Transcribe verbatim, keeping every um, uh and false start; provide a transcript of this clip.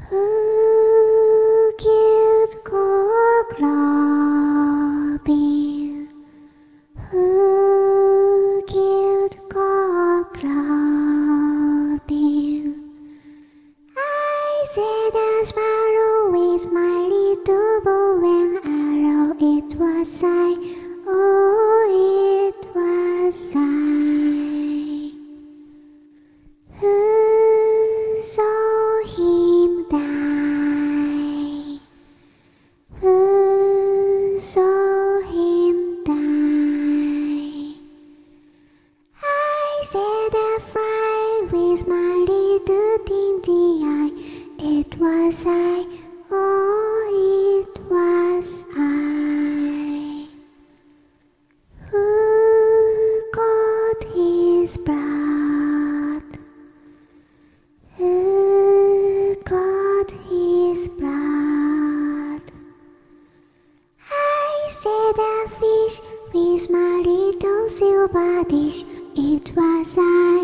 Who killed Cockroach? Who killed Cockroach? I said a sparrow with my little bow and arrow. It was I, oh, it was I. Who saw him die? Who saw him die? I said a fly with my little dainty eye. It was I, oh, it was I. Who caught his blood? Who caught his blood? I said a fish with my little silver dish. It was I.